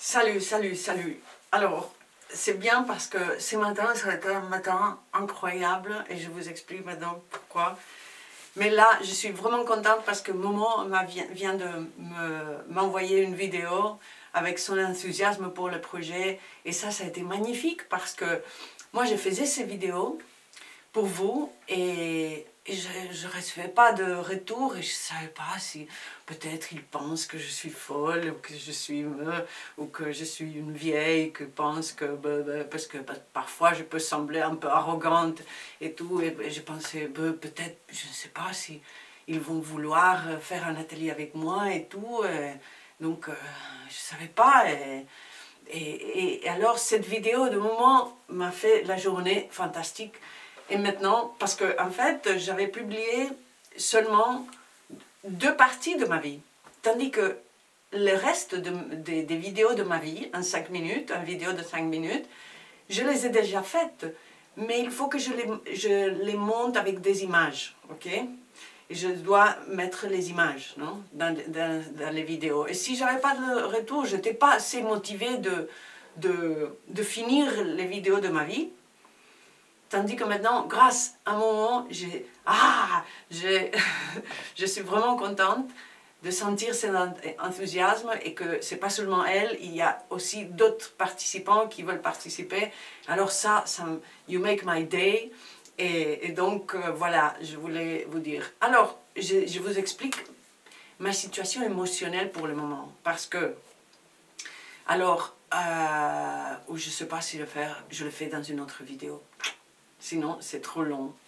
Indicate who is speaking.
Speaker 1: Salut, salut, salut. Alors, c'est bien parce que ce matin, ça a été un matin incroyable et je vous explique maintenant pourquoi. Mais là, je suis vraiment contente parce que Momo vient de m'envoyer une vidéo avec son enthousiasme pour le projet. Et ça a été magnifique parce que moi, je faisais ces vidéos pour vous et je ne recevais pas de retour et je ne savais pas si peut-être ils pensent que je suis folle ou que je suis ou que je suis une vieille qui pense que parce que parfois je peux sembler un peu arrogante et tout et je pensais peut-être je ne sais pas si ils vont vouloir faire un atelier avec moi et tout donc je ne savais pas et alors cette vidéo de moment m'a fait la journée fantastique. Et maintenant, parce que en fait, j'avais publié seulement 2 parties de ma vie. Tandis que le reste des vidéos de ma vie, en 5 minutes, une vidéo de 5 minutes, je les ai déjà faites. Mais il faut que je les monte avec des images, ok? Et je dois mettre les images, non? Dans les vidéos. Et si je n'avais pas de retour, je n'étais pas assez motivée de finir les vidéos de ma vie. Tandis que maintenant, grâce à un moment, je suis vraiment contente de sentir cet enthousiasme et que c'est pas seulement elle, il y a aussi d'autres participants qui veulent participer. Alors ça you make my day. Et donc, voilà, je voulais vous dire. Alors, je vous explique ma situation émotionnelle pour le moment. Parce que, alors, ou je ne sais pas si je le fais dans une autre vidéo. Sinon, c'est trop long.